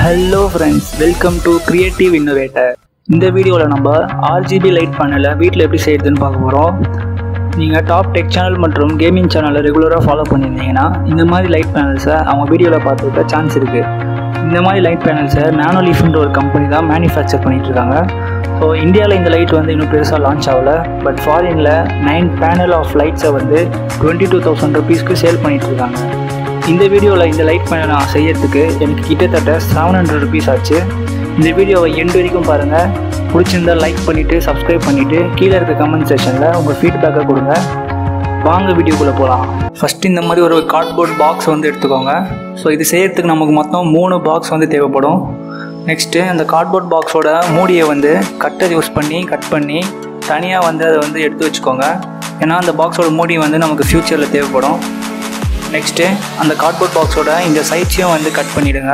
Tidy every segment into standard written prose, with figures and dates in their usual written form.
Hello friends, welcome to Creative Innovator. இந்த வீடியோவில் நம்ம RGB லைட் பேனலை வீட்டில் எப்படி செய்யறதுன்னு பார்க்க போகிறோம். நீங்கள் டாப் டெக் சேனல் மற்றும் கேமிங் சேனலை ரெகுலராக ஃபாலோ பண்ணியிருந்தீங்கன்னா இந்த மாதிரி லைட் பேனல்ஸை அவங்க வீடியோவில் பார்த்துக்க சான்ஸ் இருக்குது. இந்த மாதிரி லைட் பேனல்ஸை நானோலீஃப்ன்ற ஒரு கம்பெனி தான் மேனுஃபேக்சர் பண்ணிகிட்ருக்காங்க. ஸோ இந்தியாவில் இந்த லைட் வந்து இன்னும் பெருசாக லான்ச் ஆகலை. பட் ஃபாரினில் 9 பேனல் ஆஃப் லைட்ஸை வந்து 22,000 rupeesக்கு சேல் பண்ணிகிட்ருக்காங்க. இந்த வீடியோவில் இந்த லைட் பேனல் நான் செய்யறதுக்கு எனக்கு கிட்டத்தட்ட 700 rupees ஆச்சு. இந்த வீடியோவை எண்டு வரைக்கும் பாருங்கள். பிடிச்சிருந்தால் லைக் பண்ணிவிட்டு சப்ஸ்கிரைப் பண்ணிவிட்டு கீழே இருக்க கமெண்ட் செக்ஷனில் உங்கள் ஃபீட்பேக்கை கொடுங்க. வாங்க வீடியோக்குள்ளே போகலாம். ஃபஸ்ட்டு இந்த மாதிரி ஒரு கார்ட்போர்ட் பாக்ஸ் வந்து எடுத்துக்கோங்க. ஸோ இது செய்யறதுக்கு நமக்கு மொத்தம் 3 பாக்ஸ் வந்து தேவைப்படும். நெக்ஸ்ட்டு அந்த கார்ட்போர்ட் பாக்ஸோட மூடியை வந்து கட்டர் யூஸ் பண்ணி கட் பண்ணி தனியாக வந்து அதை வந்து எடுத்து வச்சுக்கோங்க. ஏன்னா அந்த பாக்ஸோட மூடி வந்து நமக்கு ஃப்யூச்சரில் தேவைப்படும். நெக்ஸ்ட்டு அந்த கார்ட்போர்ட் பாக்ஸோட இந்த சைட்ஸையும் வந்து கட் பண்ணிவிடுங்க.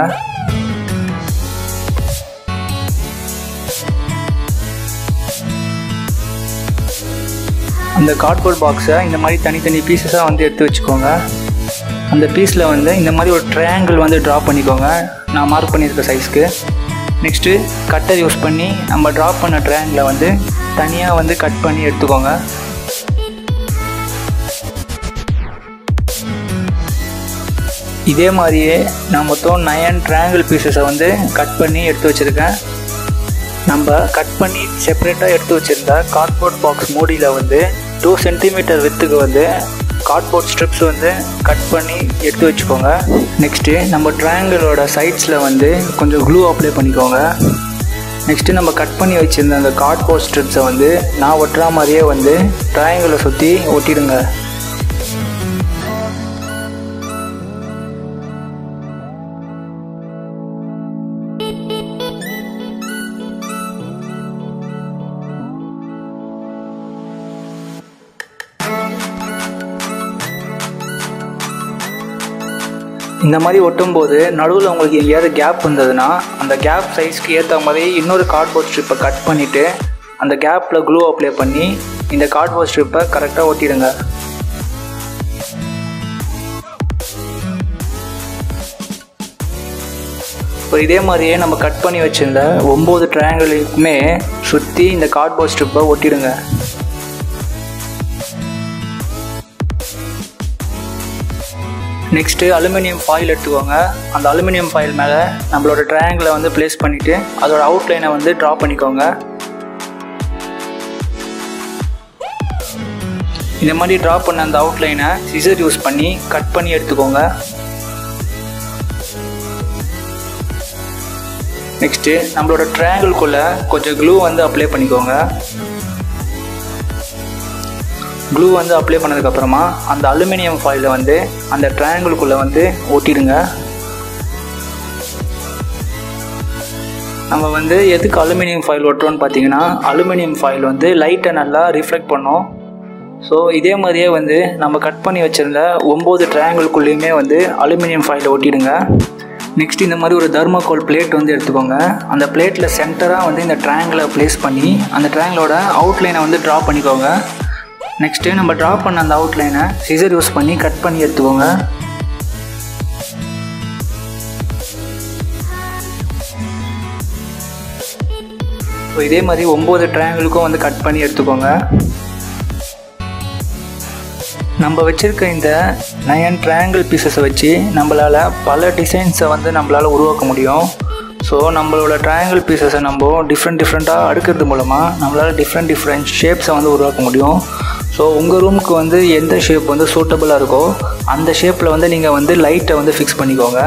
அந்த கார்ட்போர்ட் பாக்ஸை இந்த மாதிரி தனித்தனி பீசஸாக வந்து எடுத்து வச்சுக்கோங்க. அந்த பீஸில் வந்து இந்த மாதிரி ஒரு ட்ரையாங்கிள் வந்து ட்ரா பண்ணிக்கோங்க, நான் மார்க் பண்ணியிருக்க சைஸ்க்கு. நெக்ஸ்ட்டு கட்டர் யூஸ் பண்ணி நம்ம ட்ரா பண்ண ட்ரையாங்கிளை வந்து தனியாக வந்து கட் பண்ணி எடுத்துக்கோங்க. இதே மாதிரியே நான் மொத்தம் 9 ட்ரையாங்கிள் பீசஸை வந்து கட் பண்ணி எடுத்து வச்சுருக்கேன். நம்ம கட் பண்ணி செப்பரேட்டாக எடுத்து வச்சுருந்த கார்ட்போர்ட் பாக்ஸ் மூடியில் வந்து 2 cm வித்துக்கு வந்து கார்ட்போர்ட் ஸ்ட்ரிப்ஸ் வந்து கட் பண்ணி எடுத்து வச்சுக்கோங்க. நெக்ஸ்ட்டு நம்ம ட்ரையாங்கிளோட சைட்ஸில் வந்து கொஞ்சம் க்ளூ அப்ளை பண்ணிக்கோங்க. நெக்ஸ்ட்டு நம்ம கட் பண்ணி வச்சுருந்த அந்த கார்ட்போர்ட் ஸ்ட்ரிப்ஸை வந்து நான் ஒட்டுற மாதிரியே வந்து ட்ரையாங்கிளை சுற்றி ஒட்டிடுங்க. இந்த மாதிரி ஒட்டும்போது நடுவில் உங்களுக்கு எங்கேயாவது கேப் வந்ததுன்னா அந்த கேப் சைஸ்க்கு ஏற்ற மாதிரி இன்னொரு கார்ட்போர்ட் ஸ்ட்ரிப்பை கட் பண்ணிவிட்டு அந்த கேப்பில் க்ளூ அப்ளை பண்ணி இந்த கார்ட்போர்ட் ஸ்ட்ரிப்பை கரெக்டாக ஒட்டிடுங்க. இப்போ இதே மாதிரியே நம்ம கட் பண்ணி வச்சுருந்த 9 ட்ரையாங்கிளுக்குமே சுற்றி இந்த கார்ட்போர்ட் ஸ்ட்ரிப்பை ஒட்டிடுங்க. நெக்ஸ்ட்டு அலுமினியம் ஃபாயில் எடுத்துக்கோங்க. அந்த அலுமினியம் ஃபாயில் மேலே நம்மளோட ட்ரையாங்கிளை வந்து ப்ளேஸ் பண்ணிவிட்டு அதோட அவுட்லைனை வந்து ட்ரா பண்ணிக்கோங்க. இந்த மாதிரி ட்ரா பண்ண அந்த அவுட்லைனை சிசர் யூஸ் பண்ணி கட் பண்ணி எடுத்துக்கோங்க. நெக்ஸ்ட்டு நம்மளோட ட்ரையாங்கிள்குள்ளே கொஞ்சம் க்ளூ வந்து அப்ளை பண்ணிக்கோங்க. க்ளூ வந்து அப்ளை பண்ணதுக்கப்புறமா அந்த அலுமினியம் ஃபாயிலை வந்து அந்த ட்ரையாங்கிள்குள்ளே வந்து ஒட்டிடுங்க. நம்ம வந்து எதுக்கு அலுமினியம் ஃபாயில் ஒட்டுறோன்னு பார்த்தீங்கன்னா அலுமினியம் ஃபாயில் வந்து லைட்டை நல்லா ரிஃப்ளெக்ட் பண்ணோம். ஸோ இதே மாதிரியே வந்து நம்ம கட் பண்ணி வச்சுருந்த 9 ட்ரையாங்கிள்குள்ளேயுமே வந்து அலுமினியம் ஃபாயிலை ஒட்டிடுங்க. நெக்ஸ்ட் இந்த மாதிரி ஒரு தர்மோகோல் பிளேட் வந்து எடுத்துக்கோங்க. அந்த பிளேட்டில் சென்டராக வந்து இந்த ட்ரையாங்கிளை ப்ளேஸ் பண்ணி அந்த ட்ரையாங்கிளோட அவுட்லைனை வந்து ட்ரா பண்ணிக்கோங்க. நெக்ஸ்ட்டு நம்ம ட்ரா பண்ண அந்த அவுட்லைனை சிசர் யூஸ் பண்ணி கட் பண்ணி எடுத்துக்கோங்க. ஸோ இதே மாதிரி 9 ட்ரையாங்கிளுக்கும் வந்து கட் பண்ணி எடுத்துக்கோங்க. நம்ம வச்சுருக்க இந்த 9 ட்ரையாங்கிள் பீசஸை வச்சு நம்மளால் பல டிசைன்ஸை வந்து நம்மளால் உருவாக்க முடியும். ஸோ நம்மளோட ட்ரையாங்கிள் பீசஸை நம்ம டிஃப்ரெண்ட்டாக அடுக்கிறது மூலமாக நம்மளால் டிஃப்ரெண்ட் ஷேப்ஸை வந்து உருவாக்க முடியும். ஸோ உங்கள் ரூமுக்கு வந்து எந்த ஷேப் வந்து சூட்டபுளாக இருக்கோ அந்த ஷேப்பில் வந்து நீங்கள் வந்து லைட்டை வந்து ஃபிக்ஸ் பண்ணிக்கோங்க.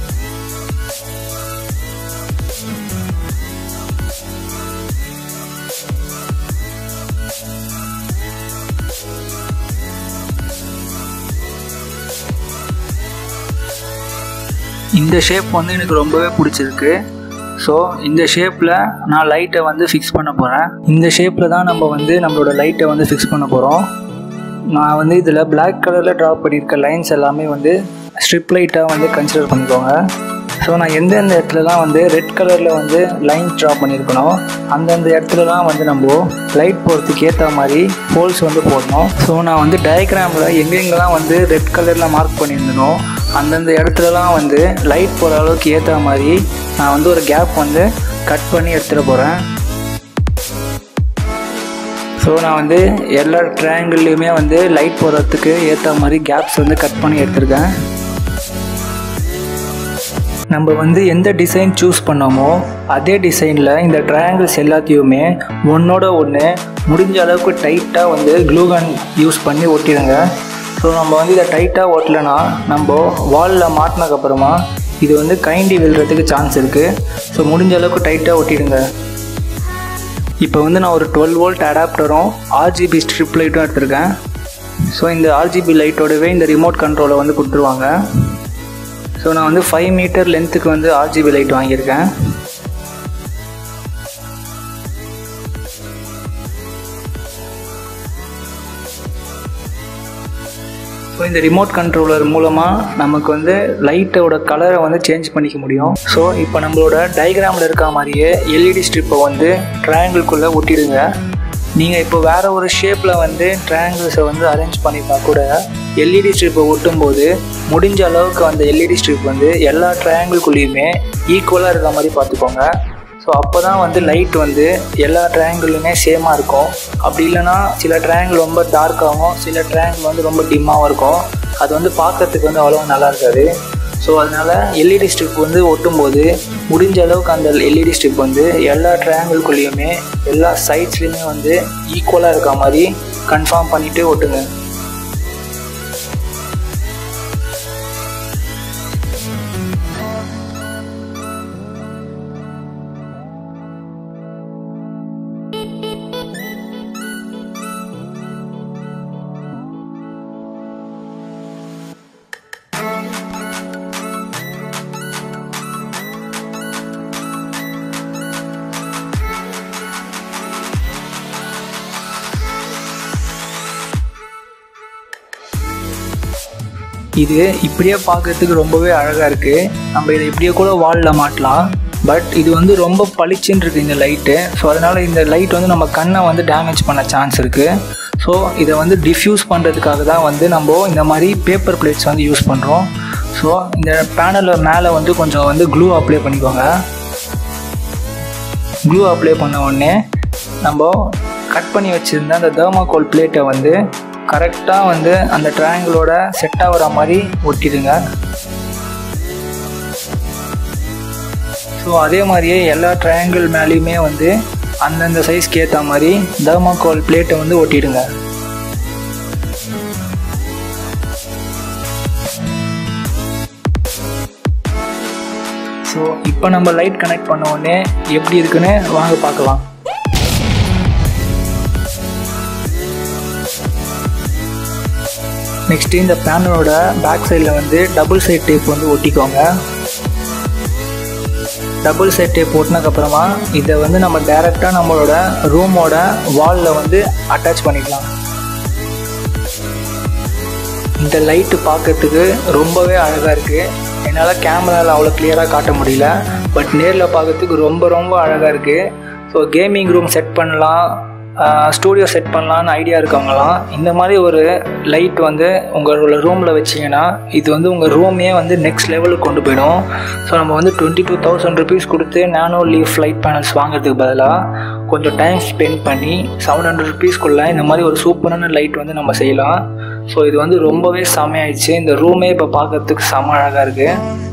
இந்த ஷேப் வந்து எனக்கு ரொம்பவே பிடிச்சிருக்கு. ஸோ இந்த ஷேப்பில் நான் லைட்டை வந்து ஃபிக்ஸ் பண்ண போகிறேன். இந்த ஷேப்பில் தான் நம்ம வந்து நம்மளோட லைட்டை வந்து ஃபிக்ஸ் பண்ண போகிறோம். நான் வந்து இதில் பிளாக் கலரில் ட்ரா பண்ணியிருக்க லைன்ஸ் எல்லாமே வந்து ஸ்ட்ரிப் லைட்டாக வந்து கன்சிடர் பண்ணிக்கோங்க. ஸோ நான் எந்தெந்த இடத்துலலாம் வந்து ரெட் கலரில் வந்து லைன் ட்ரா பண்ணியிருக்கணும் அந்தந்த இடத்துலலாம் வந்து நம்ம லைட் போகிறதுக்கு ஏற்ற மாதிரி ஹோல்ஸ் வந்து போடணும். ஸோ நான் வந்து டயக்ராமில் எங்கெங்கெல்லாம் வந்து ரெட் கலரில் மார்க் பண்ணியிருந்தனோ அந்தந்த இடத்துலலாம் வந்து லைட் போகிற அளவுக்கு ஏற்ற மாதிரி நான் வந்து ஒரு கேப் வந்து கட் பண்ணி எடுத்துகிட்டு போகிறேன். ஸோ நான் வந்து எல்லா ட்ரையாங்கிள்லேயுமே வந்து லைட் போகிறதுக்கு ஏற்ற மாதிரி கேப்ஸ் வந்து கட் பண்ணி எடுத்துருக்கேன். நம்ம வந்து எந்த டிசைன் சூஸ் பண்ணோமோ அதே டிசைனில் இந்த ட்ரையாங்கிள்ஸ் எல்லாத்தையுமே ஒன்றோட ஒன்று முடிஞ்ச அளவுக்கு டைட்டாக வந்து க்ளூகன் யூஸ் பண்ணி ஒட்டிடுங்க. ஸோ நம்ம வந்து இதை டைட்டாக ஒட்டலைன்னா நம்ம வாலில் மாட்டினதுக்கப்புறமா இது வந்து கைண்டி விழுறதுக்கு சான்ஸ் இருக்குது. ஸோ முடிஞ்ச அளவுக்கு டைட்டாக ஒட்டிடுங்க. இப்போ வந்து நான் ஒரு 12 வோல்ட் அடாப்டரும் RGB ஸ்ட்ரிப் லைட்டும் எடுத்திருக்கேன். ஸோ இந்த RGB லைட்டோடவே இந்த ரிமோட் கண்ட்ரோலை வந்து கொடுத்துருவாங்க. ஸோ நான் வந்து 5 மீட்டர் லென்த்துக்கு வந்து RGB லைட் வாங்கியிருக்கேன். ஸோ இந்த ரிமோட் கண்ட்ரோலர் மூலமாக நமக்கு வந்து லைட்டோட கலரை வந்து சேஞ்ச் பண்ணிக்க முடியும். ஸோ இப்போ நம்மளோட டயக்ராமில் இருக்க மாதிரியே LED ஸ்ட்ரிப்பை வந்து ட்ரையாங்கிள்குள்ளே ஒட்டிடுங்க. நீங்கள் இப்போ வேறு ஒரு ஷேப்பில் வந்து ட்ரையாங்கிள்ஸை வந்து அரேஞ்ச் பண்ணிட்டா கூட LED ஸ்ட்ரிப்பை ஒட்டும்போது முடிஞ்ச அளவுக்கு அந்த LED ஸ்ட்ரிப் வந்து எல்லா ட்ரையாங்கிள்குள்ளேயுமே ஈக்குவலாக இருக்க மாதிரி பார்த்துக்கோங்க. ஸோ அப்போ தான் வந்து லைட் வந்து எல்லா ட்ரையாங்கிளுமே சேமாக இருக்கும். அப்படி இல்லைனா சில ட்ரையாங்கிள் ரொம்ப டார்க்காகவும் சில ட்ரையாங்கிள் வந்து ரொம்ப டிம்மாகவும் இருக்கும். அது வந்து பார்க்கறதுக்கு வந்து அவ்வளோ நல்லா இருக்காது. ஸோ அதனால் LED ஸ்ட்ரிப் வந்து ஒட்டும்போது முடிஞ்ச அளவுக்கு அந்த LED ஸ்ட்ரிப் வந்து எல்லா ட்ரையாங்கிள்குள்ளேயுமே எல்லா சைட்ஸ்லேயுமே வந்து ஈக்குவலாக இருக்க மாதிரி கன்ஃபார்ம் பண்ணிவிட்டு ஒட்டுங்க. இது இப்படியே பார்க்கறதுக்கு ரொம்பவே அழகாக இருக்குது. நம்ம இதை இப்படியே கூட வாலில் மாட்டலாம். பட் இது வந்து ரொம்ப பளிச்சுன்னு இருக்குது இந்த லைட்டு. ஸோ அதனால் இந்த லைட் வந்து நம்ம கண்ணை வந்து டேமேஜ் பண்ண சான்ஸ் இருக்குது. ஸோ இதை வந்து டிஃப்யூஸ் பண்ணுறதுக்காக தான் வந்து நம்ம இந்த மாதிரி பேப்பர் பிளேட்ஸ் வந்து யூஸ் பண்ணுறோம். ஸோ இந்த பேனலில் மேலே வந்து கொஞ்சம் வந்து க்ளூ அப்ளை பண்ணிக்கோங்க. க்ளூ அப்ளை பண்ண உடனே நம்ம கட் பண்ணி வச்சுருந்த அந்த தெர்மாகோல் பிளேட்டை வந்து கரெக்டாக வந்து அந்த ட்ரையாங்கிளோட செட் ஆகிற மாதிரி ஒட்டிடுங்க. ஸோ அதே மாதிரியே எல்லா ட்ரையாங்கிள் மேலேயுமே வந்து அந்தந்த சைஸ்க்கு ஏற்ற மாதிரி தெர்மாகோல் பிளேட்டை வந்து ஒட்டிடுங்க. ஸோ இப்போ நம்ம லைட் கனெக்ட் பண்ண உடனே எப்படி இருக்குன்னு வாங்க பார்க்கலாம். நெக்ஸ்ட்டு இந்த பேனலோட பேக் சைடில் வந்து டபுள் சைட் டேப் வந்து ஒட்டிக்கோங்க. டபுள் சைட் டேப் ஒட்டினதுக்கப்புறமா இதை வந்து நம்ம டைரெக்டாக நம்மளோட ரூமோட வாலில் வந்து அட்டாச் பண்ணிக்கலாம். இந்த லைட்டு பார்க்கறதுக்கு ரொம்பவே அழகாக இருக்குது. என்னால் கேமராவில் அவ்வளோ கிளியராக காட்ட முடியல. பட் நேரில் பார்க்கறதுக்கு ரொம்ப ரொம்ப அழகாக இருக்குது. ஸோ கேமிங் ரூம் செட் பண்ணலாம், ஸ்டூடியோ செட் பண்ணலான்னு ஐடியா இருக்கவங்களாம் இந்த மாதிரி ஒரு லைட் வந்து உங்களோட ரூமில் வச்சிங்கன்னா இது வந்து உங்கள் ரூமே வந்து நெக்ஸ்ட் லெவலுக்கு கொண்டு போயிடும். ஸோ நம்ம வந்து 22,000 rupees கொடுத்து நானோலீஃப் லைட் பேனல்ஸ் வாங்குறதுக்கு பதிலாக கொஞ்சம் டைம் ஸ்பெண்ட் பண்ணி 700 rupeesக்குள்ளே இந்த மாதிரி ஒரு சூப்பரான லைட் வந்து நம்ம செய்யலாம். ஸோ இது வந்து ரொம்பவே செமையாயிடுச்சு. இந்த ரூமே இப்போ பார்க்கறதுக்கு செம அழகாக இருக்குது.